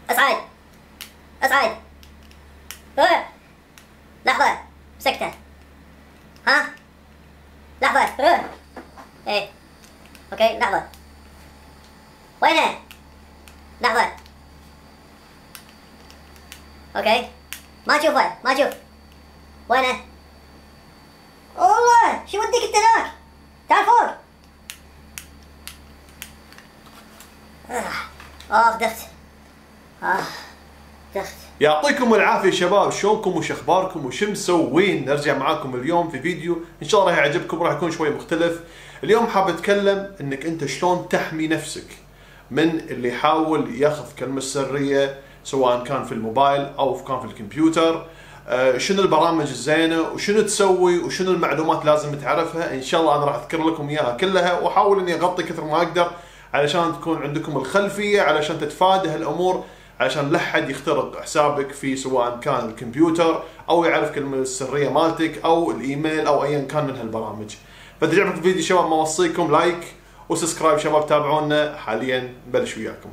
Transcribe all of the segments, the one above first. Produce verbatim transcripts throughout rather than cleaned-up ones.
اصعد اصعد. اه لحظة سكتة. ها لحظة. اه ايه اوكي لحظة. وينه؟ لحظة. اوكي ما اشوفه ما اشوف. وينه؟ والله شو وديك انت هناك؟ تعال فوق. اه دخت. اه دخت. يعطيكم العافية شباب، شلونكم وش اخباركم وش مسوين؟ نرجع معاكم اليوم في فيديو ان شاء الله راح يعجبكم، راح يكون شوي مختلف. اليوم حاب اتكلم انك انت شلون تحمي نفسك من اللي يحاول ياخذ كلمة سرية، سواء كان في الموبايل او كان في الكمبيوتر. آه شنو البرامج الزينة وشنو تسوي وشنو المعلومات لازم تعرفها. ان شاء الله انا راح اذكر لكم اياها كلها، واحاول اني اغطي كثر ما اقدر علشان تكون عندكم الخلفية، علشان تتفادى هالامور، علشان لا حد يخترق حسابك في سواء كان الكمبيوتر او يعرف كلمة السرية مالتك او الايميل او ايا كان من هالبرامج. فاذا عجبكم الفيديو شباب ما اوصيكم لايك وسبسكرايب شباب، تابعونا. حاليا نبلش وياكم.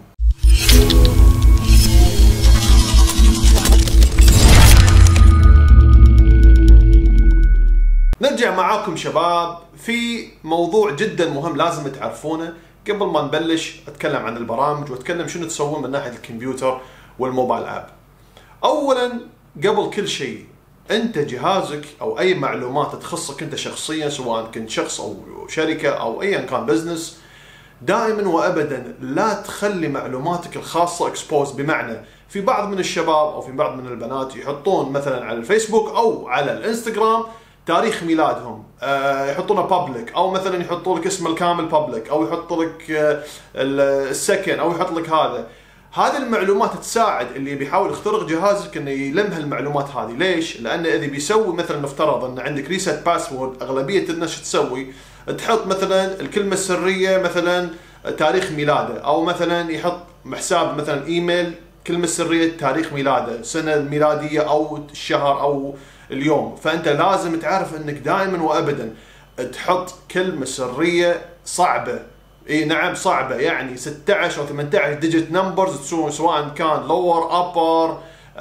نرجع معاكم شباب في موضوع جدا مهم لازم تعرفونه. قبل ما نبلش اتكلم عن البرامج واتكلم شنو تسوون من ناحيه الكمبيوتر والموبايل اب. اولا قبل كل شيء، انت جهازك او اي معلومات تخصك انت شخصيا، سواء كنت شخص او شركه او ايا كان بزنس، دائما وابدا لا تخلي معلوماتك الخاصه اكسبوز. بمعنى في بعض من الشباب او في بعض من البنات يحطون مثلا على الفيسبوك او على الانستغرام تاريخ ميلادهم، أه يحطونه بابليك، او مثلا يحطوا لك اسم الكامل بابليك، او يحط لك أه السكن، او يحط لك هذا. هذه المعلومات تساعد اللي بيحاول يخترق جهازك انه يلم هالمعلومات هذه. ليش؟ لان اذا بيسوي مثلا نفترض ان عندك ريست باسورد، اغلبيه الناس شو تسوي؟ تحط مثلا الكلمه السريه مثلا تاريخ ميلاده، او مثلا يحط حساب مثلا ايميل كلمه سريه تاريخ ميلاده، السنه الميلاديه او الشهر او اليوم. فانت لازم تعرف انك دائما وابدا تحط كلمه سريه صعبه. اي نعم صعبه، يعني ستة عشر او ثمانية عشر ديجيت نمبرز، سواء كان لور ابر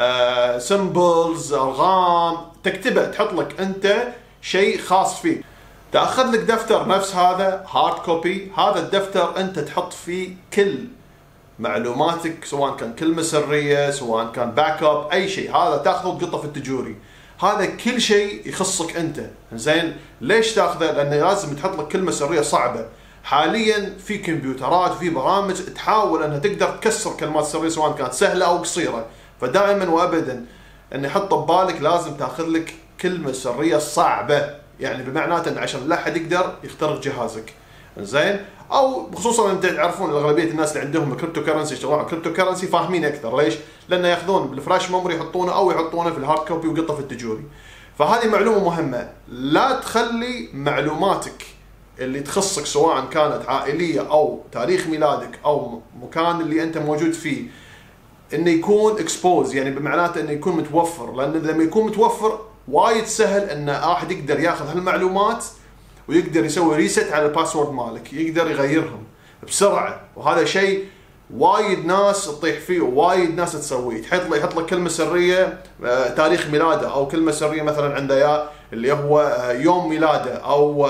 سمبلز ارقام، تكتبه تحط لك انت شيء خاص فيك. تاخذ لك دفتر نفس هذا هارد كوبي، هذا الدفتر انت تحط فيه كل معلوماتك، سواء كان كلمه سريه، سواء كان باك اب، اي شيء. هذا تاخذه وتقطه في التجوري. هذا كل شيء يخصك انت. زين ليش تاخذه؟ لانه لازم تحط لك كلمه سريه صعبه. حاليا في كمبيوترات وفي برامج تحاول انها تقدر تكسر كلمات سريه سواء كانت سهله او قصيره. فدائما وابدا ان حط ببالك لازم تاخذ لك كلمه سريه صعبه، يعني بمعناته ان عشان لا حد يقدر يخترق جهازك. زين او خصوصا انت تعرفون اغلبيه الناس اللي عندهم الكريبتو كرنسي يشتغلون على الكريبتو كرنسي فاهمين اكثر. ليش؟ لانه ياخذون بالفلاش ميموري يحطونه او يحطونه في الهارد كوبي ويقطه في التجوري. فهذه معلومه مهمه، لا تخلي معلوماتك اللي تخصك سواء كانت عائليه او تاريخ ميلادك او مكان اللي انت موجود فيه انه يكون اكسبوز، يعني بمعناته انه يكون متوفر. لان لما يكون متوفر وايد سهل ان احد يقدر ياخذ هالمعلومات ويقدر يسوي ريست على الباسورد مالك، يقدر يغيرهم بسرعه. وهذا شيء وايد ناس تطيح فيه ووايد ناس تسويه. تحط له يحط لك كلمه سريه تاريخ ميلاده، او كلمه سريه مثلا عنده يا اللي هو يوم ميلاده، او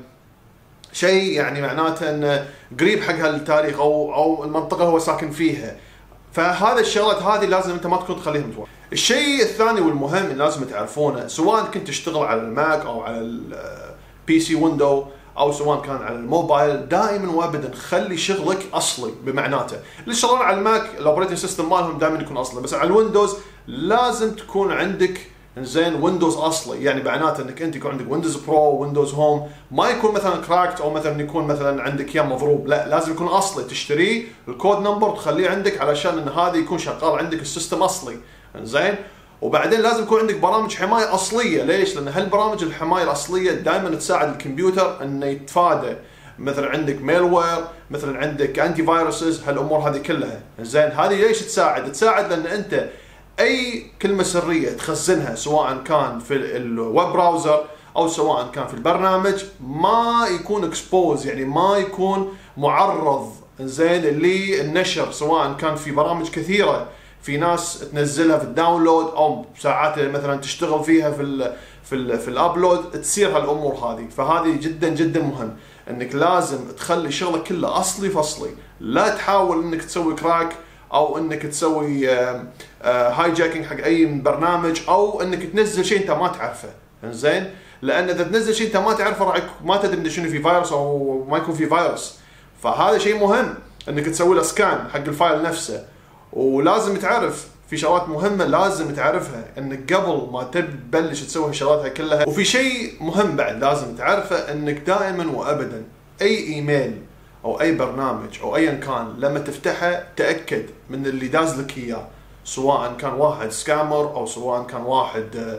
شيء يعني معناته انه قريب حق هالتاريخ او او المنطقه هو ساكن فيها. فهذا الشغلات هذه لازم انت ما تكون تخليها متوفره. الشيء الثاني والمهم اللي لازم تعرفونه، سواء كنت تشتغل على الماك او على البي سي ويندو او سواء كان على الموبايل، دائما وابدا خلي شغلك اصلي. بمعناته اللي شغالين على الماك الاوبريتنج سيستم مالهم دائما يكون اصلي، بس على الويندوز لازم تكون عندك زين ويندوز اصلي. يعني معناته انك انت يكون عندك ويندوز برو ويندوز هوم، ما يكون مثلا كراكت او مثلا يكون مثلا عندك يا مضروب، لا لازم يكون اصلي. تشتريه الكود نمبر تخليه عندك علشان ان هذا يكون شغال عندك السيستم اصلي. زين وبعدين لازم يكون عندك برامج حمايه اصليه. ليش؟ لان هالبرامج الحمايه الاصليه دائما تساعد الكمبيوتر انه يتفادى مثلا عندك ميلوير، مثلا عندك انتي فايروسز، هالامور هذه كلها. زين هذه ليش تساعد؟ تساعد لان انت اي كلمه سريه تخزنها سواء كان في الويب براوزر او سواء كان في البرنامج ما يكون اكسبوز، يعني ما يكون معرض زين للنشر، سواء كان في برامج كثيره في ناس تنزلها في الداونلود او ساعات مثلا تشتغل فيها في ال في ال في الابلود، تصير هالامور هذه. فهذه جدا جدا مهم انك لازم تخلي شغلك كله اصلي فصلي، لا تحاول انك تسوي كراك او انك تسوي هاي جاكينج حق اي برنامج او انك تنزل شيء انت ما تعرفه. زين، لان اذا تنزل شيء انت ما تعرفه راح ما تدري شنو في فيروس او ما يكون في فيروس. فهذا شيء مهم انك تسوي له سكان حق الفايل نفسه. ولازم تعرف في شغلات مهمه لازم تعرفها انك قبل ما تبلش تسوي هالشغلات هاي كلها. وفي شيء مهم بعد لازم تعرفه، انك دائما وابدا اي ايميل او اي برنامج او ايا كان لما تفتحه تاكد من اللي داز لك اياه، سواء كان واحد سكامر او سواء كان واحد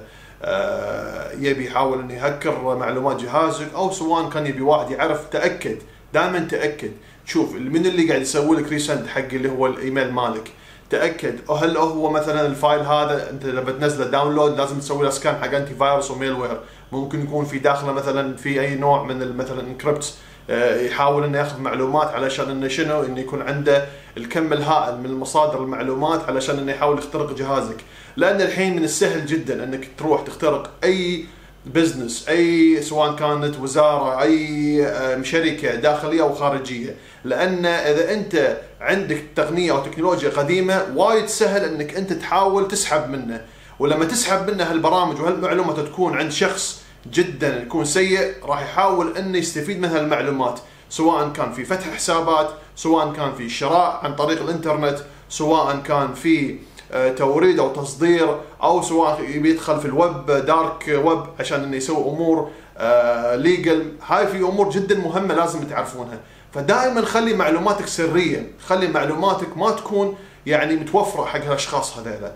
يبي يحاول انه يهكر معلومات جهازك، او سواء كان يبي واحد يعرف. تاكد دائما، تاكد شوف من اللي قاعد يسوي لك ريسند حق اللي هو الايميل مالك. تاكد هل هو مثلا الفايل هذا انت لما تنزله داونلود لازم تسوي له سكان حق انتي فايروس وميل وير، ممكن يكون في داخله مثلا في اي نوع من مثلا انكربت يحاول انه ياخذ معلومات علشان انه شنو، انه يكون عنده الكم الهائل من المصادر المعلومات علشان انه يحاول يخترق جهازك. لان الحين من السهل جدا انك تروح تخترق اي بزنس، اي سواء كانت وزاره، اي شركه داخليه او خارجيه. لان اذا انت عندك تقنيه او تكنولوجيا قديمه وايد سهل انك انت تحاول تسحب منه، ولما تسحب منه هالبرامج وهالمعلومات تكون عند شخص جدا يكون سيء راح يحاول انه يستفيد من هالمعلومات، سواء كان في فتح حسابات، سواء كان في شراء عن طريق الانترنت، سواء كان في توريد او تصدير، او سواء يبي يدخل في الويب دارك ويب عشان انه يسوي امور ليجل. هاي في امور جدا مهمه لازم تعرفونها. فدائما خلي معلوماتك سريه، خلي معلوماتك ما تكون يعني متوفره حق الاشخاص هذيلا.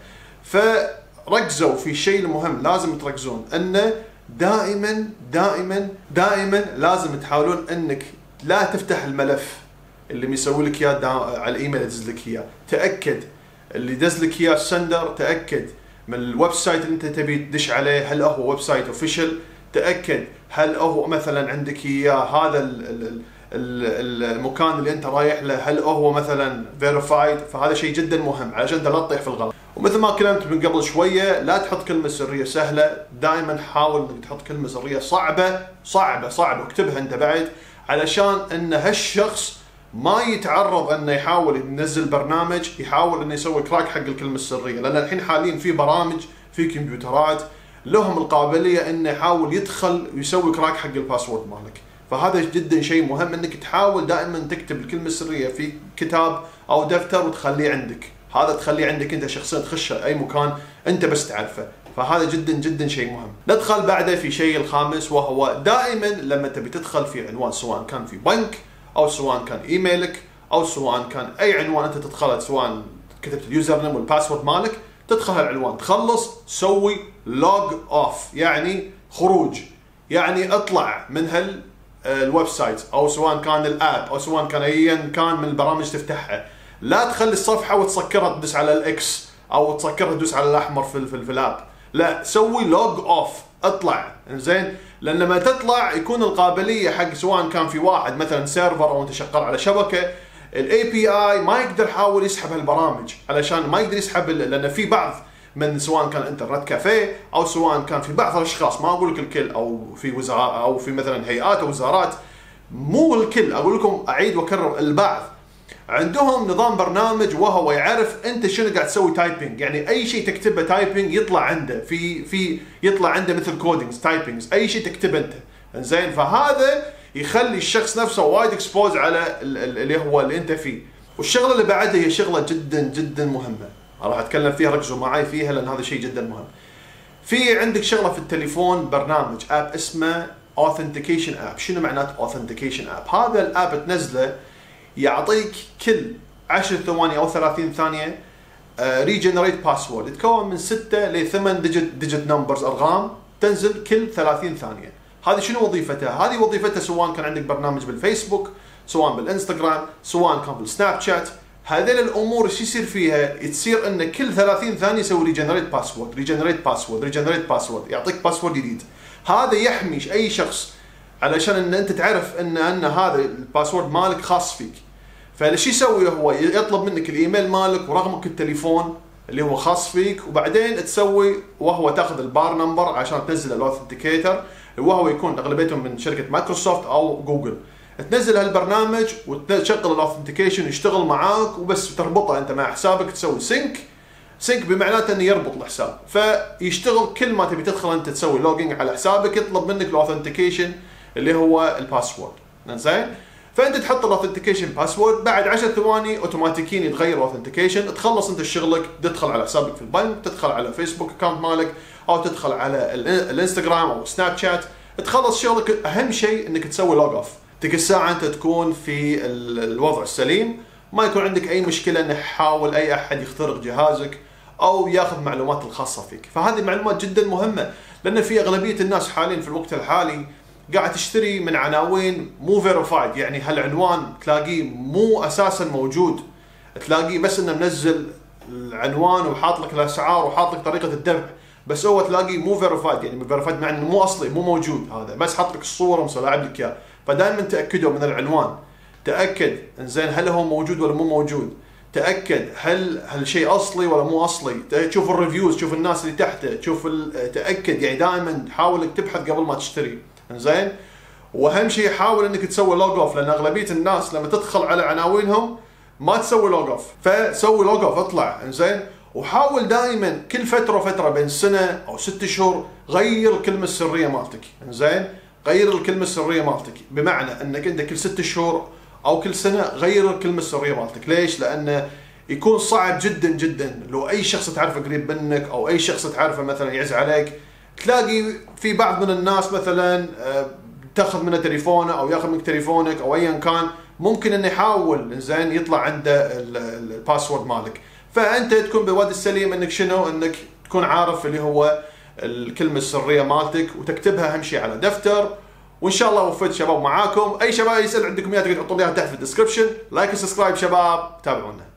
فركزوا في الشيء المهم، لازم تركزون انه دائما دائما دائما لازم تحاولون انك لا تفتح الملف اللي بيسوي لك اياه على الايميل يدز لك اياه. تاكد اللي دز لك اياه السندر، تاكد من الويب سايت اللي انت تبي تدش عليه هل هو ويب سايت اوفيشال، تاكد هل هو مثلا عندك اياه هذا ال ال ال المكان اللي انت رايح له هل هو مثلا فيريفايد. فهذا شيء جدا مهم علشان انت لا تطيح في الغلط. ومثل ما كلمت من قبل شويه، لا تحط كلمه سريه سهله، دائما حاول انك تحط كلمه سريه صعبه صعبه صعبه، واكتبها انت بعد علشان ان هالشخص ما يتعرض انه يحاول ينزل برنامج يحاول انه يسوي كراك حق الكلمه السريه. لان الحين حاليا في برامج في كمبيوترات لهم القابليه انه يحاول يدخل ويسوي كراك حق الباسورد مالك. فهذا جدا شيء مهم انك تحاول دائما تكتب الكلمه السريه في كتاب او دفتر وتخليه عندك. هذا تخليه عندك انت شخصيا، تخش اي مكان انت بس تعرفه. فهذا جدا جدا شيء مهم. ندخل بعده في شيء الخامس، وهو دائما لما تبي تدخل في عنوان، سواء كان في بنك او سواء كان ايميلك او سواء كان اي عنوان انت تدخله، سواء كتبت اليوزر نيم والباسورد مالك، تدخل هالعنوان تخلص سوي لوج اوف، يعني خروج، يعني اطلع من هال الويب سايت او سواء كان الاب او سواء كان ايا كان من البرامج تفتحها. لا تخلي الصفحه وتسكرها تدوس على الاكس او تسكرها تدوس على الاحمر في في, في الاب. لا، سوي لوج اوف، اطلع. زين، لان لما تطلع يكون القابليه حق سواء كان في واحد مثلا سيرفر او انت شغال على شبكه، الاي بي اي ما يقدر يحاول يسحب هالبرامج علشان ما يقدر يسحب، لان في بعض من سواء كان انترنت كافيه او سواء كان في بعض الاشخاص، ما اقول لك الكل، او في وزارات او في مثلا هيئات او وزارات، مو الكل، اقول لكم اعيد واكرر، البعض عندهم نظام برنامج وهو يعرف انت شنو قاعد تسوي تايبنج. يعني اي شيء تكتبه تايبنج يطلع عنده في في يطلع عنده مثل كودينجز تايبنجز، اي شيء تكتبه انت. زين، فهذا يخلي الشخص نفسه وايد اكسبوز على اللي هو اللي انت فيه. والشغله اللي بعدها هي شغله جدا جدا مهمه، راح اتكلم فيها، ركزوا معي فيها لان هذا شيء جدا مهم. في عندك شغله في التليفون، برنامج اب اسمه authentication اب. شنو معناته authentication اب؟ هذا الاب تنزله يعطيك كل عشر ثواني او ثلاثين ثانيه ريجنريت باسورد، يتكون من ستة ل ثمانية ديجيت ديجيت نمبرز، ارقام تنزل كل ثلاثين ثانيه. هذه شنو وظيفتها؟ هذه وظيفتها سواء كان عندك برنامج بالفيسبوك، سواء بالانستغرام، سواء كان بالسناب شات، هذيل الامور ايش يصير فيها؟ تصير ان كل ثلاثين ثانيه يسوي ريجنريت باسورد، ريجنريت باسورد، ريجنريت باسورد، يعطيك باسورد جديد. هذا يحمي اي شخص علشان ان انت تعرف ان ان هذا الباسورد مالك خاص فيك. فالشي يسوي هو يطلب منك الايميل مالك ورقمك التليفون اللي هو خاص فيك، وبعدين تسوي وهو تاخذ البار نمبر عشان تنزل الاوثنتيكيتر، وهو يكون اغلبيتهم من شركه مايكروسوفت او جوجل. تنزل هالبرنامج وتشغل الاوثنتيكيشن يشتغل معاك، وبس تربطه انت مع حسابك، تسوي سينك. سينك بمعناته انه يربط الحساب، فيشتغل كل ما تبي تدخل انت تسوي لوجينج على حسابك، يطلب منك الاوثنتيكيشن اللي هو الباسورد. زين؟ فانت تحط الاوثنتيكيشن باسورد، بعد عشر ثواني اوتوماتيكيا يتغير الاوثنتيكيشن، تخلص انت شغلك، تدخل على حسابك في البنك، تدخل على فيسبوك اكونت مالك، او تدخل على الانستغرام او سناب شات، تخلص شغلك. اهم شيء انك تسوي لوج اوف، تلك الساعه انت تكون في الوضع السليم، ما يكون عندك اي مشكله انه يحاول اي احد يخترق جهازك او ياخذ معلومات الخاصه فيك. فهذه المعلومات جدا مهمه، لان في اغلبيه الناس حاليا في الوقت الحالي قاعد تشتري من عناوين مو فيريفايد، يعني هالعنوان تلاقيه مو اساسا موجود، تلاقيه بس انه منزل العنوان وحاط لك الاسعار وحاط لك طريقه الدفع، بس هو تلاقيه مو فيريفايد، يعني فيريفايد معناه مو اصلي، مو موجود، هذا بس حط لك الصوره ومسلاعب لك اياه. فدائما تاكدوا من العنوان، تاكد انزين هل هو موجود ولا مو موجود، تاكد هل هالشيء اصلي ولا مو اصلي، تشوف الريفيوز، تشوف الناس اللي تحته، تشوف تاكد، يعني دائما حاول انك تبحث قبل ما تشتري. زين؟ واهم شيء حاول انك تسوي لوج اوف، لان اغلبيه الناس لما تدخل على عناوينهم ما تسوي لوج اوف، فسوي لوج اوف، اطلع. زين؟ وحاول دائما كل فتره وفتره بين سنه او ست شهور غير الكلمه السريه مالتك. زين؟ غير الكلمه السريه مالتك، بمعنى انك انت كل ست شهور او كل سنه غير الكلمه السريه مالتك. ليش؟ لانه يكون صعب جدا جدا لو اي شخص تعرفه قريب منك او اي شخص تعرفه مثلا يعز عليك، تلاقي في بعض من الناس مثلا تاخذ منه تليفونه او ياخذ منك تليفونك او ايا كان، ممكن انه يحاول زين يطلع عنده الباسورد مالك. فانت تكون بالوادي السليم انك شنو؟ انك تكون عارف اللي هو الكلمه السريه مالتك، وتكتبها اهم شيء على دفتر. وان شاء الله وفيت شباب معاكم. اي شباب يسال عندكم اياها تقدروا تحطوا لي اياها تحت في الديسكربشن. لايك وسبسكرايب شباب، تابعونا.